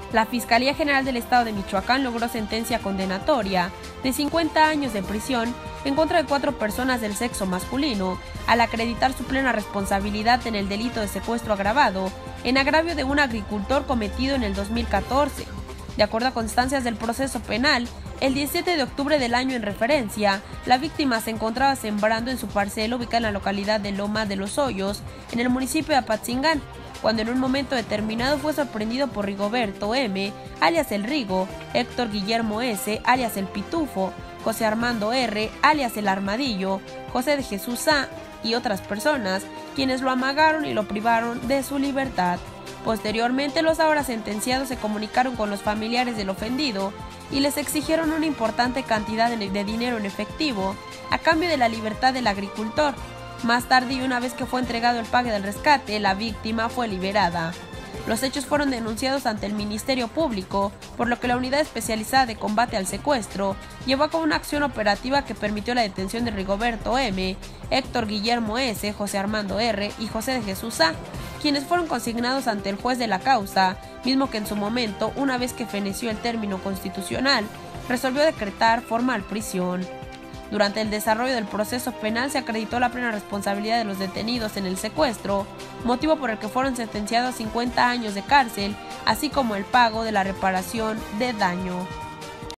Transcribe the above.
La Fiscalía General del Estado de Michoacán logró sentencia condenatoria de 50 años de prisión en contra de 4 personas del sexo masculino, al acreditar su plena responsabilidad en el delito de secuestro agravado en agravio de un agricultor cometido en el 2014. De acuerdo a constancias del proceso penal, el 17 de octubre del año en referencia, la víctima se encontraba sembrando en su parcela ubicada en la localidad de Loma de los Hoyos, en el municipio de Apatzingán, cuando en un momento determinado fue sorprendido por Rigoberto M., alias El Rigo, Héctor Guillermo S., alias El Pitufo, José Armando R., alias El Armadillo, José de Jesús A. y otras personas, quienes lo amagaron y lo privaron de su libertad. Posteriormente, los ahora sentenciados se comunicaron con los familiares del ofendido y les exigieron una importante cantidad de dinero en efectivo a cambio de la libertad del agricultor. Más tarde, y una vez que fue entregado el pago del rescate, la víctima fue liberada. Los hechos fueron denunciados ante el Ministerio Público, por lo que la Unidad Especializada de Combate al Secuestro llevó a cabo una acción operativa que permitió la detención de Rigoberto M., Héctor Guillermo S., José Armando R. y José de Jesús A., quienes fueron consignados ante el juez de la causa, mismo que en su momento, una vez que feneció el término constitucional, resolvió decretar formal prisión. Durante el desarrollo del proceso penal se acreditó la plena responsabilidad de los detenidos en el secuestro, motivo por el que fueron sentenciados a 50 años de cárcel, así como el pago de la reparación de daño.